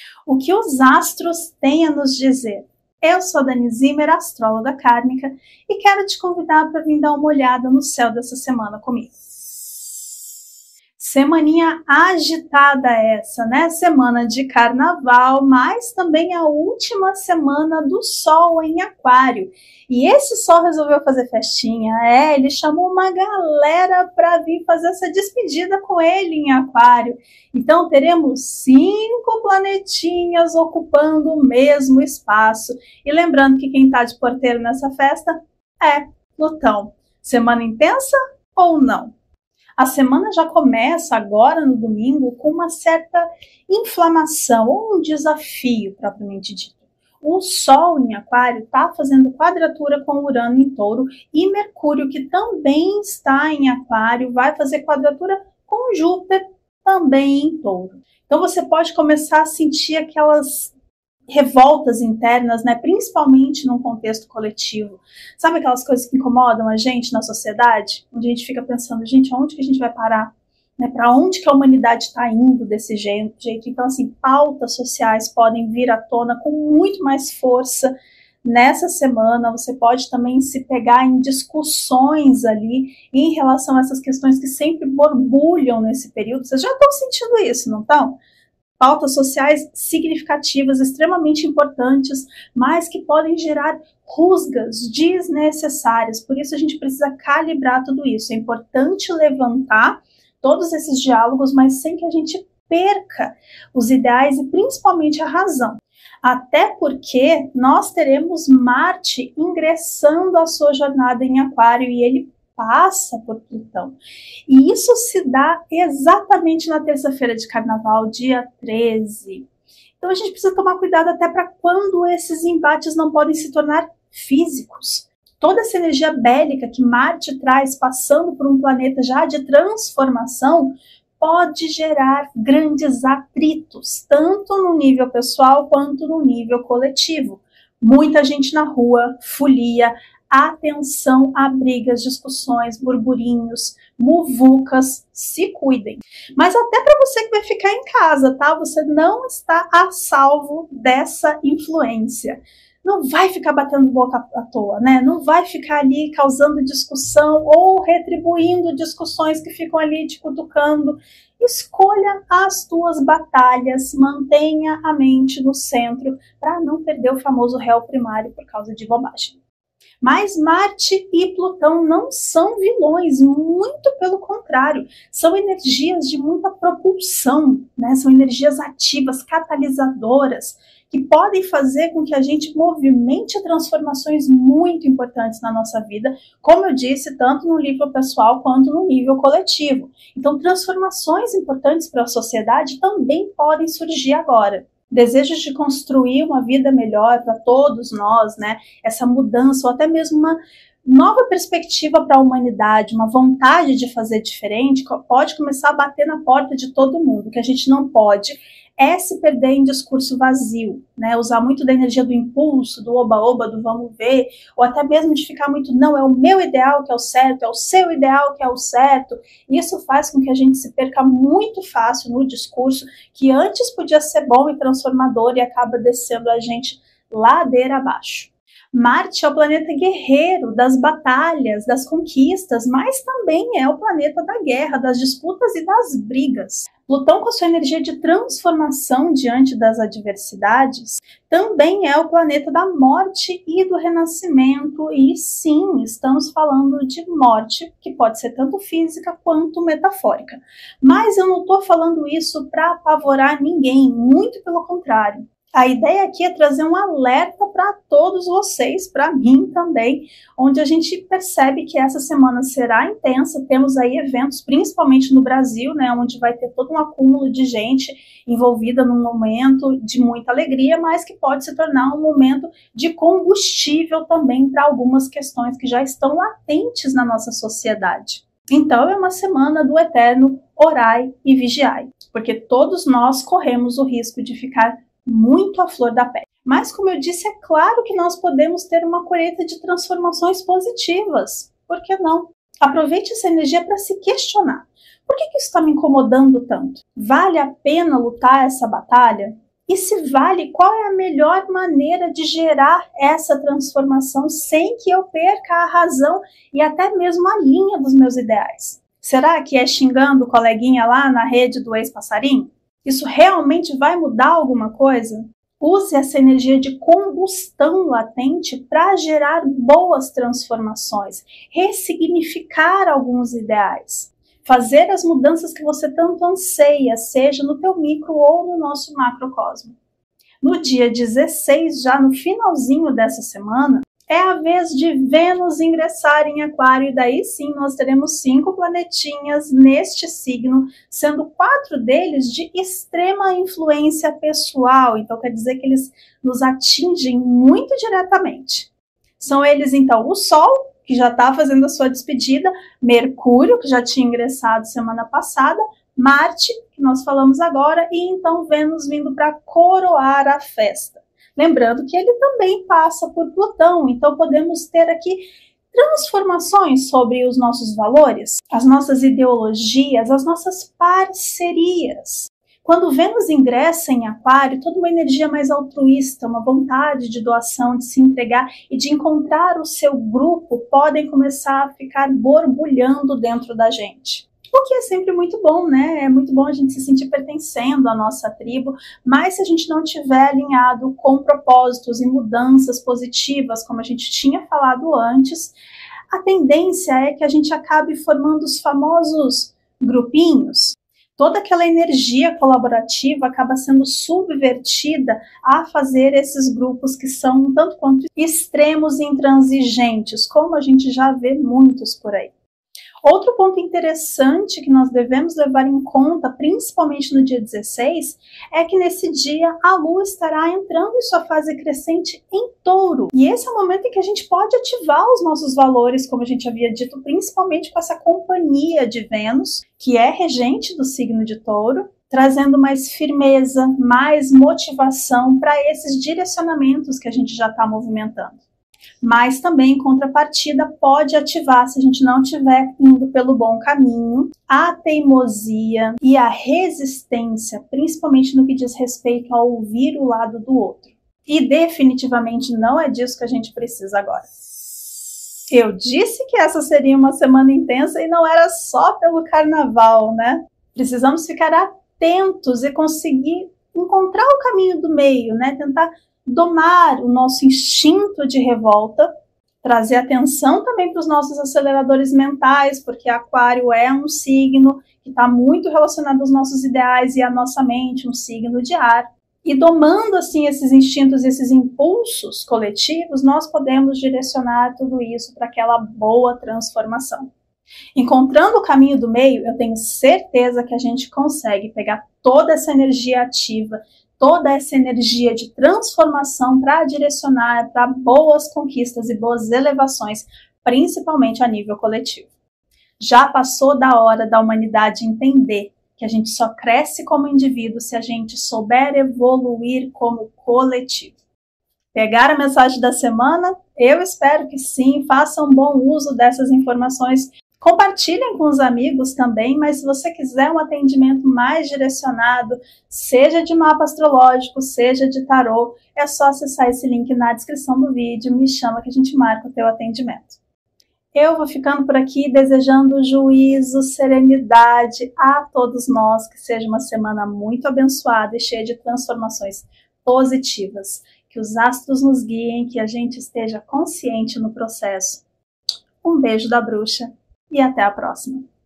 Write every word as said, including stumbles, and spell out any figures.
O que os astros têm a nos dizer? Eu sou a Dani Zimmer, astróloga kármica, e quero te convidar para vir dar uma olhada no céu dessa semana comigo. Semaninha agitada essa, né? Semana de carnaval, mas também a última semana do Sol em Aquário. E esse Sol resolveu fazer festinha, é, ele chamou uma galera para vir fazer essa despedida com ele em Aquário. Então teremos cinco planetinhas ocupando o mesmo espaço. E lembrando que quem está de porteiro nessa festa é Plutão. Semana intensa ou não? A semana já começa agora no domingo com uma certa inflamação ou um desafio propriamente dito. O Sol em Aquário está fazendo quadratura com Urano em Touro e Mercúrio, que também está em Aquário, vai fazer quadratura com Júpiter também em Touro. Então você pode começar a sentir aquelas revoltas internas, né, principalmente num contexto coletivo. Sabe aquelas coisas que incomodam a gente na sociedade? Onde a gente fica pensando, gente, aonde que a gente vai parar? Né, para onde que a humanidade está indo desse jeito? Então, assim, pautas sociais podem vir à tona com muito mais força nessa semana. Você pode também se pegar em discussões ali em relação a essas questões que sempre borbulham nesse período. Vocês já estão sentindo isso, não estão? Pautas sociais significativas, extremamente importantes, mas que podem gerar rusgas desnecessárias. Por isso a gente precisa calibrar tudo isso. É importante levantar todos esses diálogos, mas sem que a gente perca os ideais e principalmente a razão. Até porque nós teremos Marte ingressando a sua jornada em Aquário e ele passa por Plutão. E isso se dá exatamente na terça-feira de carnaval, dia treze. Então a gente precisa tomar cuidado até para quando esses embates não podem se tornar físicos. Toda essa energia bélica que Marte traz, passando por um planeta já de transformação, pode gerar grandes atritos, tanto no nível pessoal quanto no nível coletivo. Muita gente na rua, folia, atenção a brigas, discussões, burburinhos, muvucas, se cuidem. Mas até para você que vai ficar em casa, tá? Você não está a salvo dessa influência. Não vai ficar batendo boca à toa, né? Não vai ficar ali causando discussão ou retribuindo discussões que ficam ali te cutucando. Escolha as tuas batalhas, mantenha a mente no centro para não perder o famoso réu primário por causa de bobagem. Mas Marte e Plutão não são vilões, muito pelo contrário, são energias de muita propulsão, né? São energias ativas, catalisadoras, que podem fazer com que a gente movimente transformações muito importantes na nossa vida, como eu disse, tanto no nível pessoal quanto no nível coletivo. Então, transformações importantes para a sociedade também podem surgir agora. Desejos de construir uma vida melhor para todos nós, né? Essa mudança ou até mesmo uma nova perspectiva para a humanidade, uma vontade de fazer diferente, pode começar a bater na porta de todo mundo. O que a gente não pode é se perder em discurso vazio, né? Usar muito da energia do impulso, do oba-oba, do vamos ver, ou até mesmo de ficar muito, não, é o meu ideal que é o certo, é o seu ideal que é o certo. Isso faz com que a gente se perca muito fácil no discurso, que antes podia ser bom e transformador e acaba descendo a gente ladeira abaixo. Marte é o planeta guerreiro das batalhas, das conquistas, mas também é o planeta da guerra, das disputas e das brigas. Plutão, com a sua energia de transformação diante das adversidades, também é o planeta da morte e do renascimento. E sim, estamos falando de morte, que pode ser tanto física quanto metafórica. Mas eu não estou falando isso para apavorar ninguém, muito pelo contrário. A ideia aqui é trazer um alerta para todos vocês, para mim também, onde a gente percebe que essa semana será intensa. Temos aí eventos, principalmente no Brasil, né, onde vai ter todo um acúmulo de gente envolvida num momento de muita alegria, mas que pode se tornar um momento de combustível também para algumas questões que já estão latentes na nossa sociedade. Então é uma semana do eterno orai e vigiai, porque todos nós corremos o risco de ficar muito à flor da pele. Mas, como eu disse, é claro que nós podemos ter uma colheita de transformações positivas. Por que não? Aproveite essa energia para se questionar. Por que que isso está me incomodando tanto? Vale a pena lutar essa batalha? e se vale qual é a melhor maneira de gerar essa transformação sem que eu perca a razão e até mesmo a linha dos meus ideais. Será que é xingando o coleguinha lá na rede do ex-passarinho? Isso realmente vai mudar alguma coisa? Use essa energia de combustão latente para gerar boas transformações, ressignificar alguns ideais, fazer as mudanças que você tanto anseia, seja no teu micro ou no nosso macrocosmo. No dia dezesseis, já no finalzinho dessa semana, é a vez de Vênus ingressar em Aquário, e daí sim nós teremos cinco planetinhas neste signo, sendo quatro deles de extrema influência pessoal, então quer dizer que eles nos atingem muito diretamente. São eles então o Sol, que já está fazendo a sua despedida, Mercúrio, que já tinha ingressado semana passada, Marte, que nós falamos agora, e então Vênus vindo para coroar a festa. Lembrando que ele também passa por Plutão, então podemos ter aqui transformações sobre os nossos valores, as nossas ideologias, as nossas parcerias. Quando Vênus ingressa em Aquário, toda uma energia mais altruísta, uma vontade de doação, de se entregar e de encontrar o seu grupo podem começar a ficar borbulhando dentro da gente. O que é sempre muito bom, né? É muito bom a gente se sentir pertencendo à nossa tribo, mas se a gente não tiver alinhado com propósitos e mudanças positivas, como a gente tinha falado antes, a tendência é que a gente acabe formando os famosos grupinhos. Toda aquela energia colaborativa acaba sendo subvertida a fazer esses grupos que são um tanto quanto extremos e intransigentes, como a gente já vê muitos por aí. Outro ponto interessante que nós devemos levar em conta, principalmente no dia dezesseis, é que nesse dia a Lua estará entrando em sua fase crescente em Touro. E esse é o momento em que a gente pode ativar os nossos valores, como a gente havia dito, principalmente com essa companhia de Vênus, que é regente do signo de Touro, trazendo mais firmeza, mais motivação para esses direcionamentos que a gente já está movimentando. Mas também, em contrapartida, pode ativar, se a gente não estiver indo pelo bom caminho, a teimosia e a resistência, principalmente no que diz respeito a ouvir o lado do outro. E definitivamente não é disso que a gente precisa agora. Eu disse que essa seria uma semana intensa e não era só pelo carnaval, né? Precisamos ficar atentos e conseguir encontrar o caminho do meio, né? Tentar domar o nosso instinto de revolta, trazer atenção também para os nossos aceleradores mentais, porque Aquário é um signo que está muito relacionado aos nossos ideais e à nossa mente, um signo de ar. E domando assim esses instintos, esses impulsos coletivos, nós podemos direcionar tudo isso para aquela boa transformação. Encontrando o caminho do meio, eu tenho certeza que a gente consegue pegar toda essa energia ativa, toda essa energia de transformação para direcionar para boas conquistas e boas elevações, principalmente a nível coletivo. Já passou da hora da humanidade entender que a gente só cresce como indivíduo se a gente souber evoluir como coletivo. Pegaram a mensagem da semana? Eu espero que sim, façam bom uso dessas informações. Compartilhem com os amigos também, mas se você quiser um atendimento mais direcionado, seja de mapa astrológico, seja de tarô, é só acessar esse link na descrição do vídeo, me chama que a gente marca o teu atendimento. Eu vou ficando por aqui desejando juízo, serenidade a todos nós, que seja uma semana muito abençoada e cheia de transformações positivas, que os astros nos guiem, que a gente esteja consciente no processo. Um beijo da bruxa. E até a próxima!